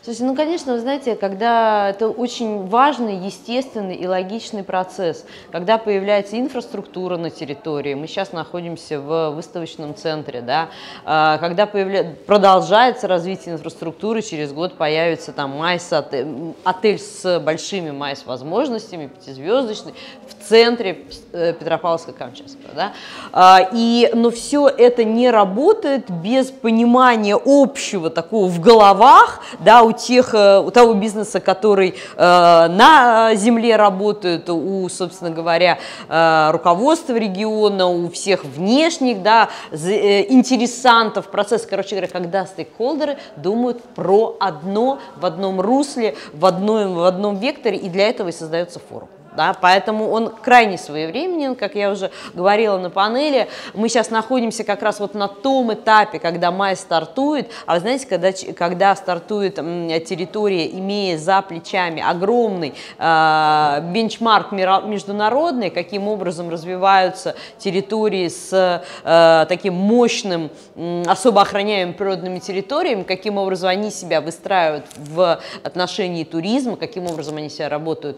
Слушайте, ну, конечно, вы знаете, когда это очень важный, естественный и логичный процесс, когда появляется инфраструктура на территории, мы сейчас находимся в выставочном центре, да, когда продолжается развитие инфраструктуры, через год появится там отель с большими возможностями, пятизвездочный, в центре Петропавловска-Камчатского, да, но все это не работает без понимания общего такого в головах, да, у того бизнеса, который на земле работает, собственно говоря, руководства региона, у всех внешних, да, интересантов процесса, короче говоря, когда стейкхолдеры думают про одно в одном русле, в одном векторе, и для этого и создается форум. Да, поэтому он крайне своевременен, как я уже говорила на панели. Мы сейчас находимся как раз вот на том этапе, когда май стартует. А вы знаете, когда стартует территория, имея за плечами огромный бенчмарк международный, каким образом развиваются территории с таким мощным, особо охраняемыми природными территориями, каким образом они себя выстраивают в отношении туризма, каким образом они себя работают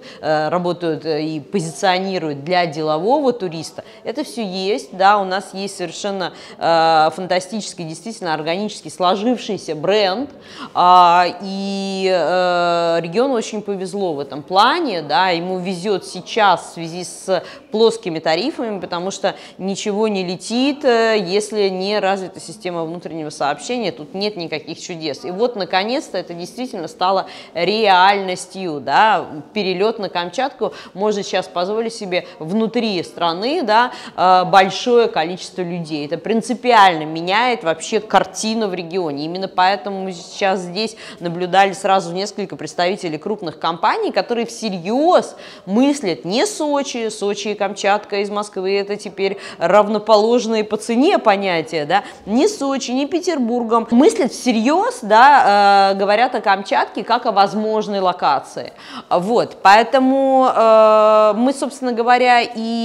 и позиционируют для делового туриста, это все есть, да, у нас есть совершенно фантастический, действительно органически сложившийся бренд, и региону очень повезло в этом плане, да, ему везет сейчас в связи с плоскими тарифами, потому что ничего не летит, если не развита система внутреннего сообщения, тут нет никаких чудес. И вот, наконец-то, это действительно стало реальностью, да, перелет на Камчатку может сейчас позволить себе внутри страны, да, большое количество людей. Это принципиально меняет вообще картину в регионе. Именно поэтому мы сейчас здесь наблюдали сразу несколько представителей крупных компаний, которые всерьез мыслят не Сочи, Сочи и Камчатка из Москвы, это теперь равноположные по цене понятия, да, не Сочи, не Петербургом, мыслят всерьез, да, говорят о Камчатке как о возможной локации. Вот, поэтому мы, собственно говоря,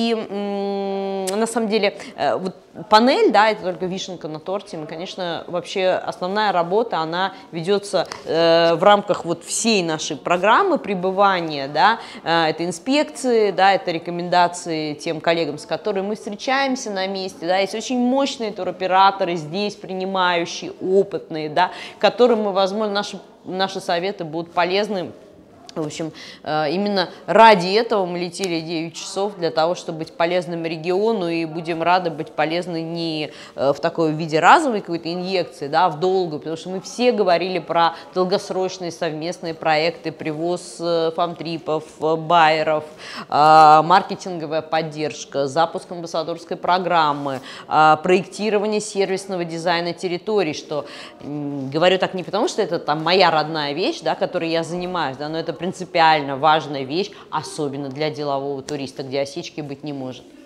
и на самом деле вот панель, да, это только вишенка на торте. Мы, конечно, вообще основная работа, она ведется в рамках вот всей нашей программы пребывания, да, это инспекции, да, это рекомендации тем коллегам, с которыми мы встречаемся на месте, да, есть очень мощные туроператоры здесь принимающие, опытные, да, которым мы, возможно, наши советы будут полезны. В общем, именно ради этого мы летели 9 часов, для того, чтобы быть полезным региону, и будем рады быть полезны не в такой виде разовой какой-то инъекции, да, в долгую, потому что мы все говорили про долгосрочные совместные проекты, привоз фамтрипов, байеров, маркетинговая поддержка, запуск амбассадорской программы, проектирование сервисного дизайна территорий, что говорю так не потому, что это там моя родная вещь, да, которой я занимаюсь, да, но это принципиально важная вещь, особенно для делового туриста, где осечки быть не может.